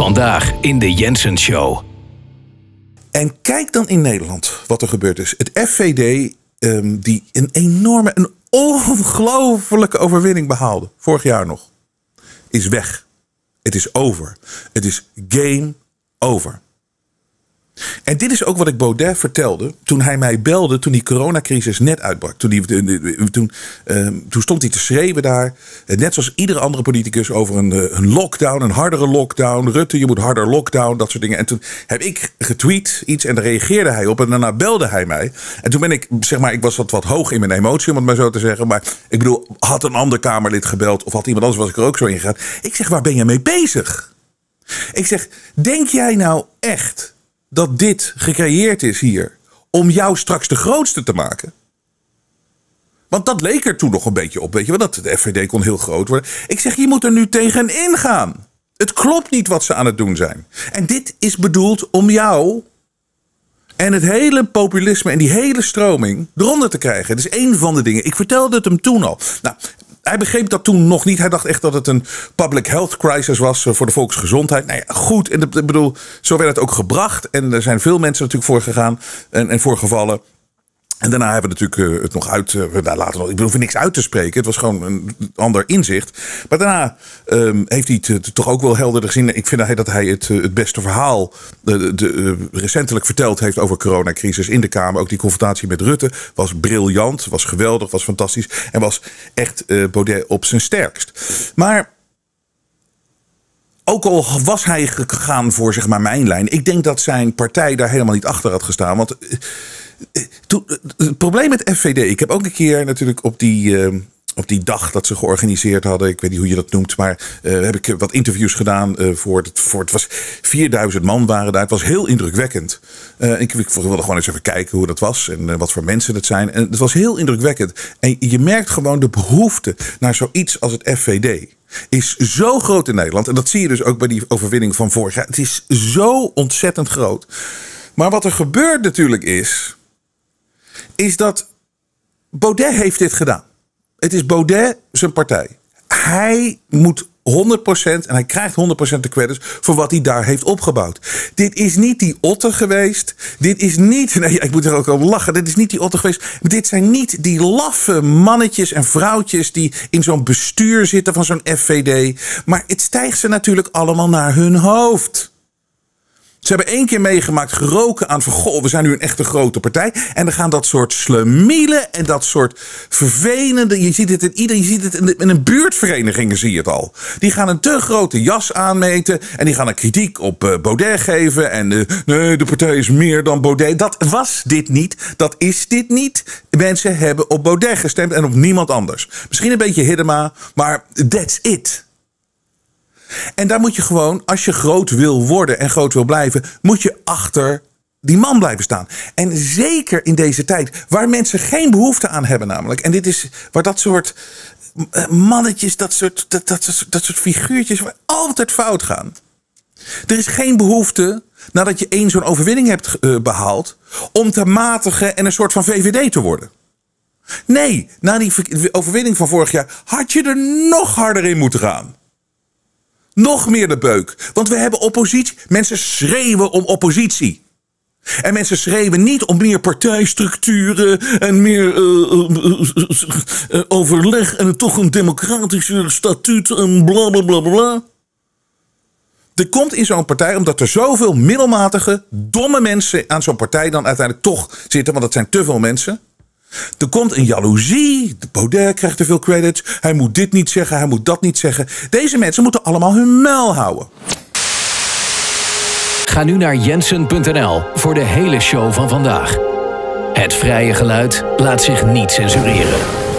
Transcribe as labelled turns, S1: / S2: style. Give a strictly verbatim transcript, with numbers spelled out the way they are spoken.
S1: Vandaag in de Jensen Show.
S2: En kijk dan in Nederland wat er gebeurd is. Het F V D, um, die een enorme, een ongelofelijke overwinning behaalde. Vorig jaar nog. Is weg. Het is over. Het is game over. En dit is ook wat ik Baudet vertelde toen hij mij belde toen die coronacrisis net uitbrak. Toen, die, toen, uh, toen stond hij te schreeuwen daar, net zoals iedere andere politicus, over een, een lockdown, een hardere lockdown. Rutte, je moet harder lockdown, dat soort dingen. En toen heb ik getweet iets en daar reageerde hij op en daarna belde hij mij. En toen ben ik, zeg maar, ik was wat, wat hoog in mijn emotie, om het maar zo te zeggen. Maar ik bedoel, had een ander Kamerlid gebeld of had iemand anders, was ik er ook zo in gegaan. Ik zeg, waar ben je mee bezig? Ik zeg, denk jij nou echt dat dit gecreëerd is hier om jou straks de grootste te maken? Want dat leek er toen nog een beetje op. Weet je wel, dat de F V D kon heel groot worden. Ik zeg, je moet er nu tegenin gaan. Het klopt niet wat ze aan het doen zijn. En dit is bedoeld om jou en het hele populisme en die hele stroming eronder te krijgen. Dat is één van de dingen. Ik vertelde het hem toen al. Nou, hij begreep dat toen nog niet. Hij dacht echt dat het een public health crisis was voor de volksgezondheid. Nou ja, goed. En ik bedoel, zo werd het ook gebracht. En er zijn veel mensen natuurlijk voor gegaan en, en voor gevallen. En daarna hebben we natuurlijk het nog uit. Uh, later nog, ik bedoel, niks uit te spreken. Het was gewoon een ander inzicht. Maar daarna um, heeft hij het toch ook wel helderder gezien. Ik vind dat hij het, het beste verhaal de, de, uh, recentelijk verteld heeft over de coronacrisis in de Kamer. Ook die confrontatie met Rutte was briljant, was geweldig, was fantastisch. En was echt uh, Baudet op zijn sterkst. Maar ook al was hij gegaan voor, zeg maar, mijn lijn. Ik denk dat zijn partij daar helemaal niet achter had gestaan. Want Uh, Toen, het probleem met F V D. Ik heb ook een keer natuurlijk op die, uh, op die dag dat ze georganiseerd hadden. Ik weet niet hoe je dat noemt. Maar uh, heb ik wat interviews gedaan. Uh, voor het, voor het was vierduizend man waren daar. Het was heel indrukwekkend. Uh, ik, ik wilde gewoon eens even kijken hoe dat was. En uh, wat voor mensen dat zijn. En het was heel indrukwekkend. En je merkt gewoon de behoefte naar zoiets als het F V D. Is zo groot in Nederland. En dat zie je dus ook bij die overwinning van vorig jaar. Het is zo ontzettend groot. Maar wat er gebeurt natuurlijk is, is dat Baudet heeft dit gedaan. Het is Baudet zijn partij. Hij moet honderd procent en hij krijgt honderd procent de credits voor wat hij daar heeft opgebouwd. Dit is niet die Otter geweest. Dit is niet, nee, ik moet er ook om lachen. Dit is niet die Otter geweest. Dit zijn niet die laffe mannetjes en vrouwtjes die in zo'n bestuur zitten van zo'n F V D. Maar het stijgt ze natuurlijk allemaal naar hun hoofd. Ze hebben één keer meegemaakt, geroken aan van, goh, we zijn nu een echte grote partij. En dan gaan dat soort slemielen en dat soort vervelende, je ziet het in ieder, je ziet het in, de, in een buurtverenigingen zie je het al. Die gaan een te grote jas aanmeten en die gaan een kritiek op uh, Baudet geven. En uh, nee, de partij is meer dan Baudet. Dat was dit niet, dat is dit niet. Mensen hebben op Baudet gestemd en op niemand anders. Misschien een beetje Hiddema, maar that's it. En daar moet je gewoon, als je groot wil worden en groot wil blijven, moet je achter die man blijven staan. En zeker in deze tijd, waar mensen geen behoefte aan hebben namelijk. En dit is waar dat soort mannetjes, dat soort, dat, dat, dat soort figuurtjes waar altijd fout gaan. Er is geen behoefte, nadat je één zo'n overwinning hebt uh, behaald, om te matigen en een soort van V V D te worden. Nee, na die overwinning van vorig jaar had je er nog harder in moeten gaan. Nog meer de beuk. Want we hebben oppositie. Mensen schreeuwen om oppositie. En mensen schreeuwen niet om meer partijstructuren en meer uh, uh, uh, uh, overleg en toch een democratische statuut en bla bla bla bla. Er komt in zo'n partij, omdat er zoveel middelmatige, domme mensen aan zo'n partij dan uiteindelijk toch zitten, want dat zijn te veel mensen. Er komt een jaloezie. Baudet krijgt te veel credits. Hij moet dit niet zeggen, hij moet dat niet zeggen. Deze mensen moeten allemaal hun muil houden.
S1: Ga nu naar jensen punt n l voor de hele show van vandaag. Het vrije geluid laat zich niet censureren.